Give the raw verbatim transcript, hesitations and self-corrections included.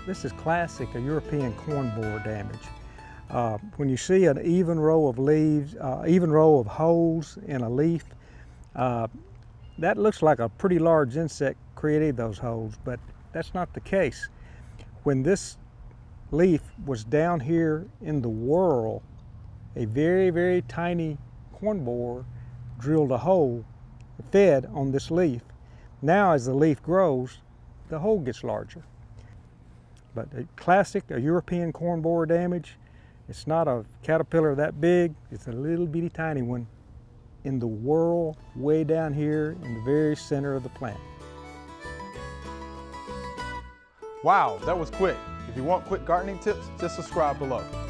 This is classic a European corn borer damage. Uh, when you see an even row of leaves, uh, even row of holes in a leaf, uh, that looks like a pretty large insect created those holes, but that's not the case. When this leaf was down here in the whorl, a very, very tiny corn borer drilled a hole, fed on this leaf. Now as the leaf grows, the hole gets larger. But a classic, a European corn borer damage, it's not a caterpillar that big, it's a little bitty tiny one in the whorl way down here in the very center of the plant. Wow, that was quick. If you want quick gardening tips, just subscribe below.